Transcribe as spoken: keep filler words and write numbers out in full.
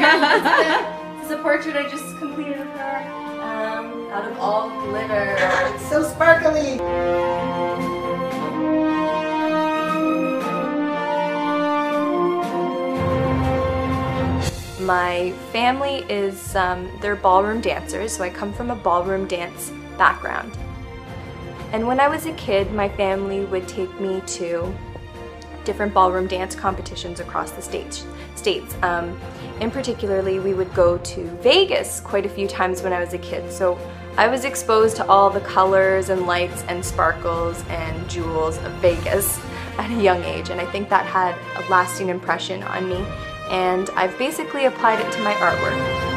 This is a portrait I just completed of her, um, out of all glitter. It's so sparkly! My family is, um, they're ballroom dancers, so I come from a ballroom dance background. And when I was a kid, my family would take me to different ballroom dance competitions across the states. states. Um, in particularly, we would go to Vegas quite a few times when I was a kid, so I was exposed to all the colors and lights and sparkles and jewels of Vegas at a young age, and I think that had a lasting impression on me, and I've basically applied it to my artwork.